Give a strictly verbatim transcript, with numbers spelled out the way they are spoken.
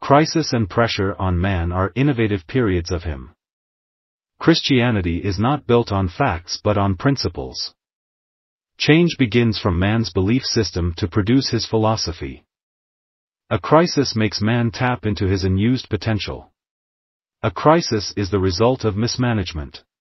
Crisis and pressure on man are innovative periods of him. Christianity is not built on facts but on principles. Change begins from man's belief system to produce his philosophy. A crisis makes man tap into his unused potential. A crisis is the result of mismanagement.